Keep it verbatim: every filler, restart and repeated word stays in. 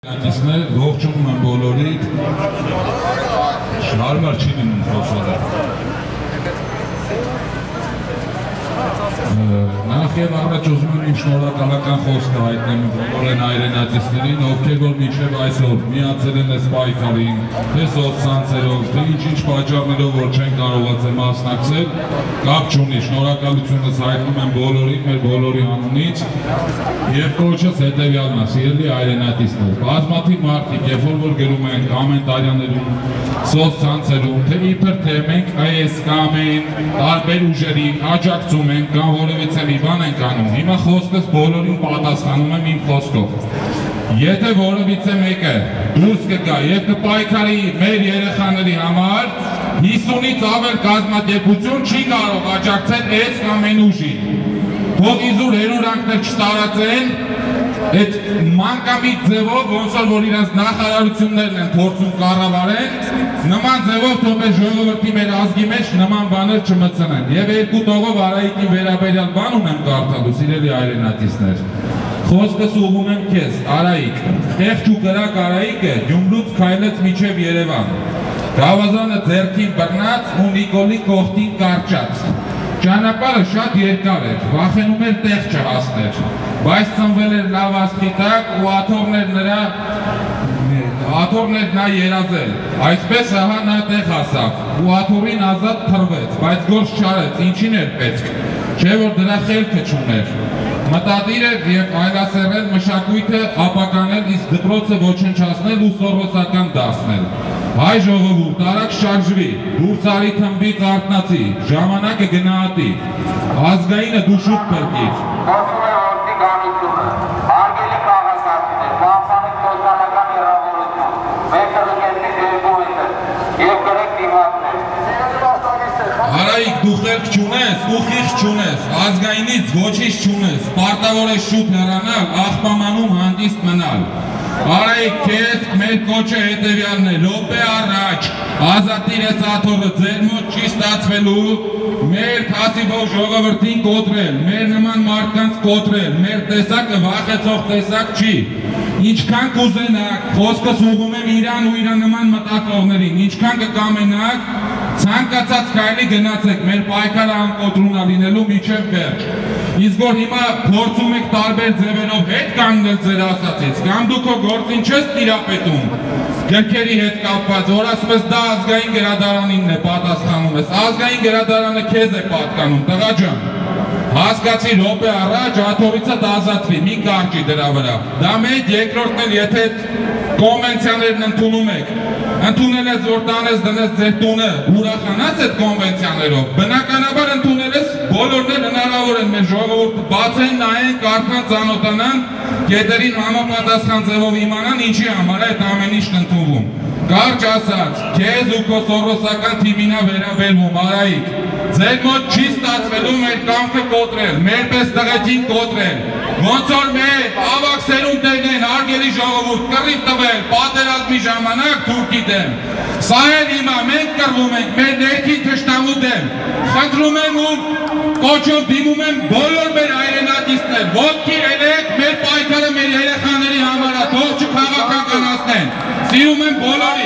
Ողջունում եմ բոլորիդ, հարմար չի լինում խոսալը։ Նախ և առաջ ուզում եմ իմ շնորհակալական խոսքը հայտնեմ բոլոր հայրենակիցներին, ովքեր որ մինչև այսօր միացել են այս պայքարին, թե սոցցանցերով, թե ինչ-ինչ պատճառներով որ չեն կարողացել մասնակցել, կապ չունի, շնորհակալությունս հայտնում եմ բոլորին, մեր բոլորի անունից, եւ կոչս հետեւյալն է, սիրելի հայրենակիցներ, բազմաթիվ մարդիկ, երբ որ գրում են կոմենտարիաներում, սոցցանցերում, թե իբր թե մենք այս կամ այն տարբեր ուժերին աջակցում ենք կամ որևիցե մի բան ենք անում, հիմա խոսքս բոլորին պատասխանում եմ իմ խոսքով։ Եթե որևիցե մեկը դուրս կգա եւ կպայքարի մեր երեխաների համար, հիսունից ավել կազմակերպություն չի կարող աջակցել այս կամ այն ուժին։ Թող իզուր հերորանքներ չտարածեն, այդ մանկամիտ ձևով, ոնց որ իրանց նախարարություններն են փորձում կառավարեն, նման ձևով թող մեր ժողովրդի մեր ազգի մեջ նման բաներ չմտցնեն։ Եվ երկու տողով Արայիկի վերաբերյալ բան ունեմ կարդալու, սիրելի հայրենակիցներ։ Խոսքս ուղղում եմ քեզ, Արայիկ, խեղճ ու կրակ Արայիկը Գյումրուց քայլեց մինչև Երևան։ Գավազանը ձեռքին բռնած ու Նիկոլի կողքին կարճած։ Ճանապարհը շատ երկար էր, վախենում էր տեղ չհասներ, բայց ծնվել էր լավ ասպիտակ ու աթոռներ նրա աթոռներ նա երազել, այսպես ահա նա տեղ հասավ ու աթոռին ազատ թռվեց, բայց գործ չարեց, ինչին էր պետք, չէ որ դրա խելքը չուներ։ Մտադիր էր եւ այլասերել մշակույթը ապականել, իսկ դպրոցը ոչնչացնել ու սովոսական դարձնել։ Հայ ժողովուրդ, արագ շարժվի, դուրս արի թմբից արթնացի, ժամանակը գնահատի, ազգայինը դու շուտ փրկիր։ Խոսում է որդի գանությունը, հարգելի քաղաքացիներ, պահպանեք սոցիալական հեռավորություն, մեկը լուկեցի երկու մետր, եւ գրեք դիմակներ։ Արայիկ, դու խելք չունես, ու խիղճ չունես, ազգայինից ոչինչ չունես, պարտավոր ես շուտ հեռանալ, աղբամանում հանդիստ մնալ։ Արայիկ, քեզ մեր կոչը հետևյալն է, րոպե առաջ, ազատիր ես աթոռը, ձեր մոտ չի ստացվելու մեր թասիվով ժողովրդին կոտրել, մեր նման մարդկանց կոտրել, մեր տեսակը վախեցող տեսակ չի։ Ինչքան կուզենաք, խոսքս ուղղում եմ իրան ու իրան նման մտածողներին, ինչքան կկամենաք, ցանկացած քայլի գնացեք, մեր պայքարը անկոտրունա լինելու միջև վերջ։ Իսկ որ հիմա փորձում եք տարբեր ձևերով հետ կանգնել ձեր ասածից, կամ դու քո գործին չես տիրապետում, գրքերի հետ կապված, որ ասում ես դա ազգային գրադարանինն է պատասխանում ես, ազգային գրադարանը քեզ է պատկանում, տղա ջան։ Հասկացի րոպե առաջ աթոռիցդ ազատվի, մի կարճի դրա վրա։ Դա մեկ, երկրորդն էլ եթե կոնվենցիաներն ընդունում եք, ընդունել ես որ տանես դնես ձեր տունը, ուրախանաս այդ կոնվենցիաներով, բնականաբար ընդունել ես բոլորն էլ հնարավոր են մեր ժողովուրդը բացեն, նայեն, կարդան, ծանոթանան, կետերին համապատասխան ձևով իմանան ինչի համար է այդ ամեն ինչն ընդունվում։ Կարճ ասած, քեզ ու քո սովոսական թիմինա վերաբերվում, Արայիկ, ձեր մոտ չի ստացվելու մեր կամքը կոտրել, մեր պես տղեկին կոտրել, ոնց որ մեր ավագ սերունդներն են հարգելի ժողովուրդ կռիվ տվել պատերազմի ժամանակ թուրքի դեմ։ Սա էլ հիմա մենք կռվում ենք մեր ներքին թշնամու դեմ։ Խնդրում եմ ու կոչով դիմում եմ բոլոր մեր հայրենակիցներ, ոտքի ելեք մեր պայքարը մեր երեխաների համար է, թող չքաղաքականացնեն։ Սիրում եմ բոլոր